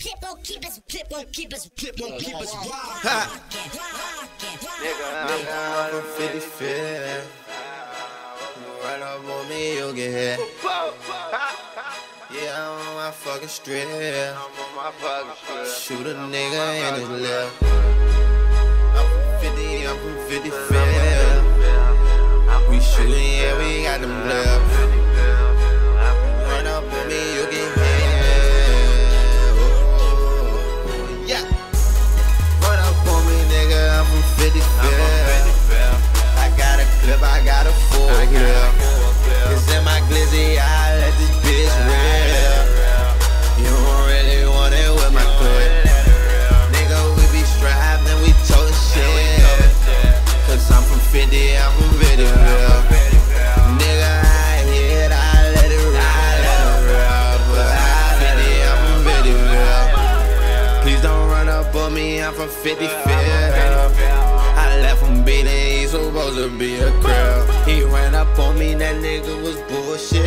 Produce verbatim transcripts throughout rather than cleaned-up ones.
clip won't keep us, clip won't keep us, clip won't keep us wild. Nigga, I'm from fifty-fifth. Run up on me, you'll get hit. Yeah, I'm on my fucking strip. I'm on my fucking strip. Shoot a nigga in his lip. I'm from fifty, I'm from fifty-fifth. We shootin', yeah, we got them blips. Run up on me, you get hit. Oh, yeah. Run up on me, nigga, I'm from fifty-fifth. I got a clip, I got a full clip. It's in my glizzy, I let this bitch rip. You don't really want it with my clip. Nigga, we be strapped and we tote shit. Cause I'm from fifty, I'm from fifty-fifth. Nigga, I hit, I let it ride, let it ride. But I'm fifty, I'm from fifty-fifth. Please don't run up on me, I'm from fifty-fifth. I left him beating, he's supposed to be a crib. He ran up on me, that nigga was bullshit.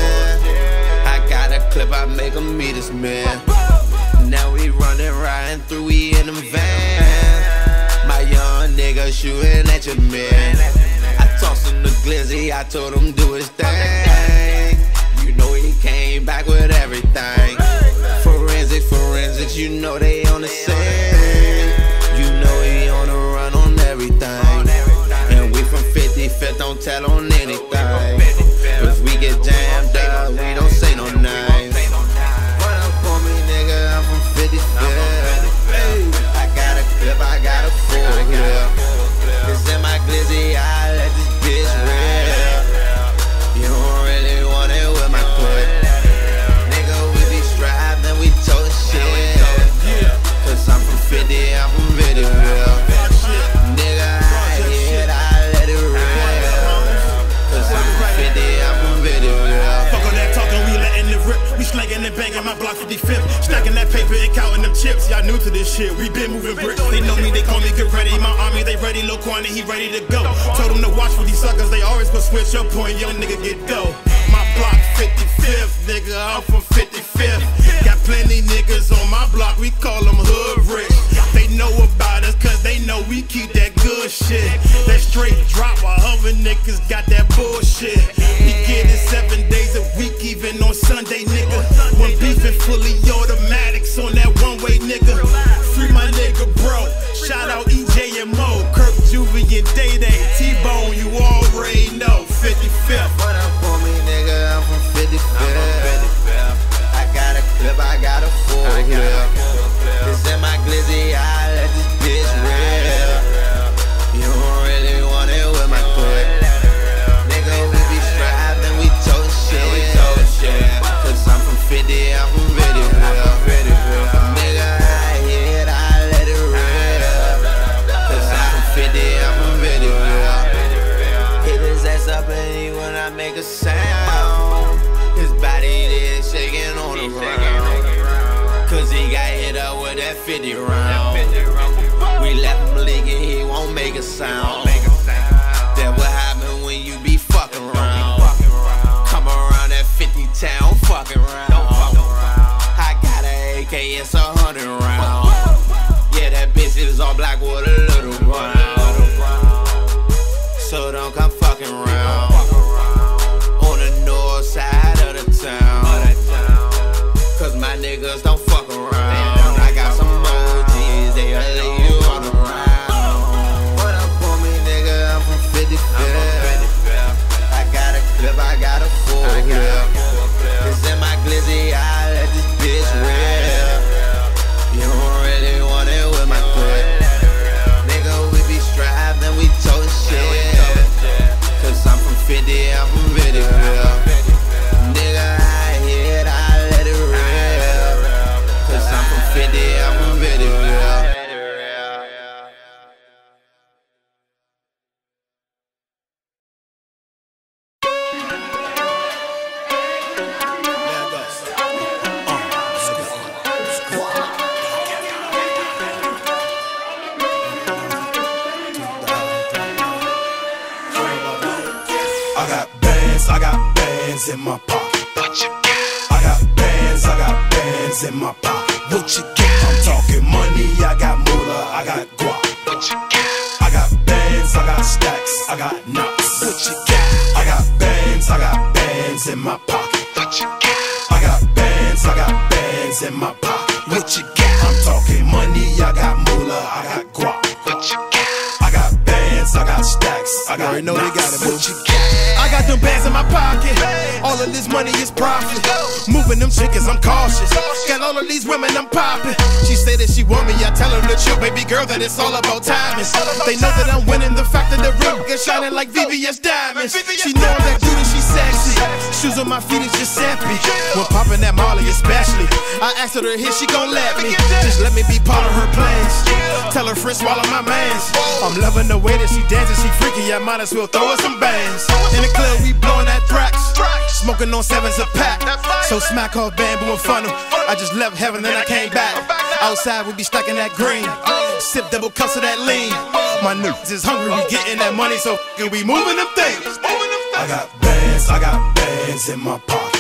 I got a clip, I make him meet his man. Now we running, riding through, we in them vans. My young nigga shooting at your man. I tossed him the glizzy, I told him do his thing. You know he came back with everything. Forensics, forensics, you know they on the scene. You know he on the run on everything. And we from fifty-fifth, don't tell on anything. Cause we get jammed up, we don't say no names. Run up on me, nigga, I'm from fifty-fifth. I got a clip, I got a full clip. It's in my glizzy, I let this bitch rip. You don't really want it with my clip. Nigga, we be strapped and we tote shit. Cause I'm from fifty, I'm from fifty-fifth. Nigga, I hit, I let it rip. Cause I'm from fifty, I'm from fifty-fifth. Fuck all that talking, we letting it rip. We slanging and banging my block fifty-fifth. Stacking that paper and counting them chips. Y'all new to this shit, we been moving bricks. They know me, they call me Gerreddi. My army, they ready. Lil Kwane, he ready to go. Told them to watch for these suckers, they always gonna switch up point. Young nigga get dough. My block fifty-fifth, nigga, I'm from fifty-fifth. Got plenty niggas on my block, we call them hood rich. They know about us cause they know we keep that good shit. That straight drop while other niggas got that bullshit. We get it seven days a week, even on Sunday, nigga. When beefing fully automatics on that one-way, nigga. Free my nigga, bro. Shout out E J and Mo, Kirk, Juvie, and Day Day. T-Bone, you already know. fifty-fifth. Run up on me, nigga, I'm from fifty-fifth. I got a clip, I got a full clip. It's in my glizzy, I let this bitch rip. You don't really want it with my clip. Nigga, we be strapped and we tote shit. Cause I'm from fifty, I'm from fifty-fifth. Nigga, I hit, I let it rip. Cause I'm from fifty, I'm from fifty-fifth. Hit his ass up and he when I make a sound. His body there shaking on the ground. Cause he got hit up with that fifty round. We left him leaking, he won't make a sound. That what happen when you be fucking around. Come around that fifty town, fucking around. I got an A K, it's a hundred round. Yeah, that bitch is all black with a little brown. So don't come fucking around. On the north side of the town. Cause my niggas don't fuck around. I got some O Gs, they'll lay you on the ground. Run up on me, nigga, I'm from fifty-fifth. I got a clip, I got a full clip. It's in my glizzy, I let this bitch rip. You don't really want it with my clip. Nigga, we be strapped and we tote shit. Cause I'm from fifty, I'm from fifty-fifth. Nigga, I hit, I let it rip. Cause I'm from fifty, I'm from fifty-fifth. I got bands, I got bands in my pocket. I got bands, I got bands in my pocket. What you got? I'm talking money, I got moolah, I got guap. What you got? I got bands, I got stacks, I got knots. What you got? I got bands, I got bands in my pocket. What you got? I got bands, I got bands in my pocket. What you got? I'm talking money, I got moolah, I got guap. What you got? I got bands, I got stacks, I got know knots. They got it, what you got? I got them bands in my pocket. All of this money is profit. Moving them chickens, I'm cautious. Got all of these women, I'm popping. She say that she want me, I tell her the truth, baby girl, that it's all about timing. They know that I'm winning, the fact that the ring is shining like V V S diamonds. She know that dude and she sexy. Shoes on my feet is just sappy. When popping that Molly especially, I asked her to hit, she gon' let me. Just let me be part of her plans. Tell her friends swallow my mans. I'm loving the way that she dances, she freaky, I might as well throw her some bands. In the club we blowing that thrax, smoking on sevens a pack. So smack off bamboo and funnel. I just left heaven and I came back. Outside we be stacking that green, sip double cups of that lean. My niggas is hungry, we getting that money, so we moving them things. I got bands, I got bands in my pocket.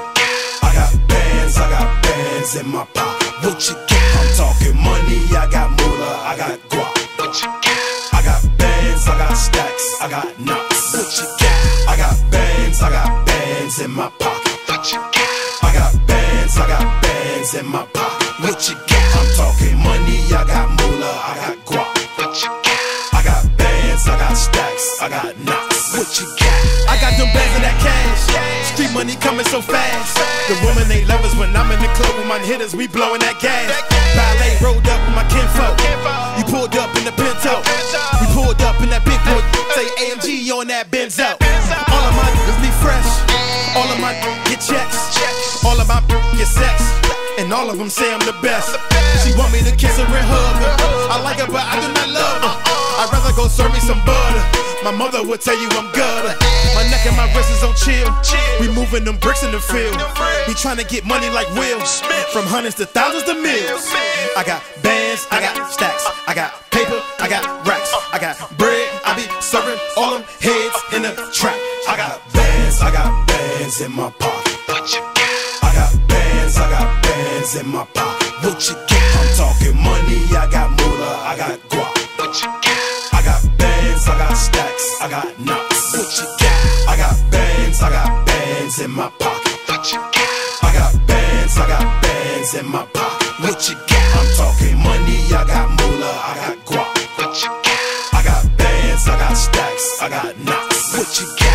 I got bands, I got bands in my pocket. What you get? I'm talking money, I got moolah, I got guap. What you get? I got bands, I got stacks, I got knots. What you get? I got bands, I got bands in my pocket. What you get? I got bands, I got bands in my pocket. What you get? I'm talking money, I got moolah, I got guap. What you get? I got bands, I got stacks, I got knots. What you get? I got them bags of that cash. Street money coming so fast. The women they love us when I'm in the club with my hitters, we blowing that gas. Ballet rolled up with my kinfolk. You pulled up in the Pinto. We pulled up in that big boy. Say A M G on that Bandz out. All of my niggas be fresh. All of my get checks. All of my get sex. And all of them say I'm the best. She want me to kiss her and hug her. I like her but I do not love her. I'd rather go serve me some butter. My mother would tell you I'm gutter. My neck and my wrist is on chill. We moving them bricks in the field. We trying to get money like Will. From hundreds to thousands to mills. I got bands, I got stacks, I got paper, I got racks, I got bread, I be serving all them heads in the trap. I got bands, I got bands in my pocket. I got bands, I got bands in my pocket. What you get? I'm talking money, I got moolah, I got guap. What you get? I got bands, I got stacks, I got knots. What you get? I got bands, I got bands in my pocket. What you get? I got bands, I got bands in my pocket. What you get? I'm talking money, I got moolah, I got guap. What you get? I got bands, I got stacks, I got knots. What you get?